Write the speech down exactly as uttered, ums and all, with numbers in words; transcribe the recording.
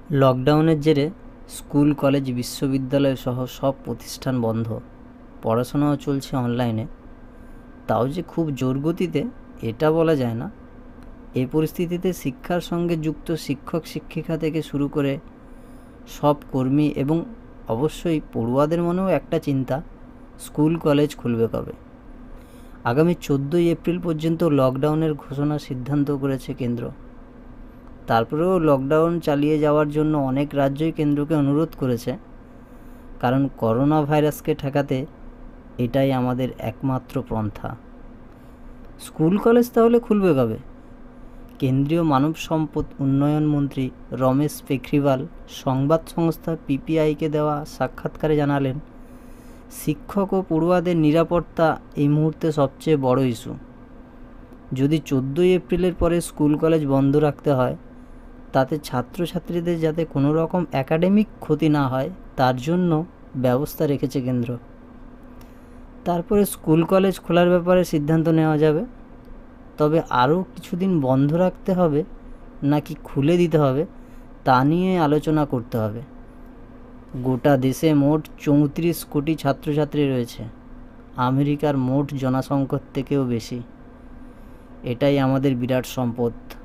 লকডাউনের জেরে school college বিশ্ববিদ্যালয় সহ সব প্রতিষ্ঠান বন্ধ, পড়াশোনাও চলছে অনলাইনে। তাও যে খুব জোর গতিতে এটা বলা যায় না। এই পরিস্থিতিতে শিক্ষার সঙ্গে যুক্ত শিক্ষক শিক্ষিকা থেকে শুরু করে সব কর্মী এবং অবশ্যই পড়ুয়াদের মনেও একটা চিন্তা, স্কুল কলেজ খুলবে কবে। আগামী চোদ্দোই এপ্রিল পর্যন্ত লকডাউনের ঘোষণা সিদ্ধান্ত করেছে কেন্দ্র। তারপরেও লকডাউন চালিয়ে যাওয়ার জন্য অনেক রাজ্যই কেন্দ্রকে অনুরোধ করেছে, কারণ করোনা ভাইরাসকে ঠেকাতে এটাই আমাদের একমাত্র পন্থা। স্কুল কলেজ তাহলে খুলবে কবে? কেন্দ্রীয় মানব সম্পদ উন্নয়ন মন্ত্রী রমেশ পোখরিয়াল সংবাদ সংস্থা পিটিআইকে দেওয়া সাক্ষাৎকারে জানালেন, শিক্ষক ও পড়ুয়াদের নিরাপত্তা এই মুহূর্তে সবচেয়ে বড় ইস্যু। যদি চোদ্দোই এপ্রিলের পরে স্কুল কলেজ বন্ধ রাখতে হয়, তাতে ছাত্রছাত্রীদের যাতে কোনো রকম একাডেমিক ক্ষতি না হয় তার জন্য ব্যবস্থা রেখেছে কেন্দ্র। তারপরে স্কুল কলেজ খোলার ব্যাপারে সিদ্ধান্ত নেওয়া যাবে। তবে আরও কিছুদিন বন্ধ রাখতে হবে নাকি খুলে দিতে হবে তা নিয়ে আলোচনা করতে হবে। গোটা দেশে মোট চৌত্রিশ কোটি ছাত্রছাত্রী রয়েছে, আমেরিকার মোট জনসংখ্যার থেকেও বেশি। এটাই আমাদের বিরাট সম্পদ।